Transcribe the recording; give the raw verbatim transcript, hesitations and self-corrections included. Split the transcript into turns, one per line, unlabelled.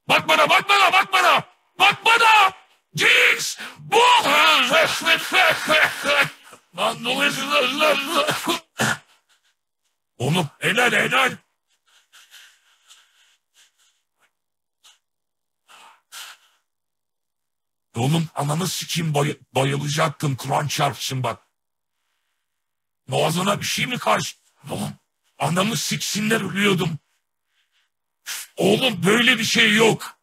Bak bana, bak bana, bak bana! Bak bana! Jinx! Bu! Lan ne oluyorsun lan lan? Oğlum helal helal. Oğlum ananı sikeyim bay bayılacaktım. Kur'an çarpsın bak. Boğazına bir şey mi karşı? Oğlum anamı siksinler ölüyordum. Oğlum böyle bir şey yok.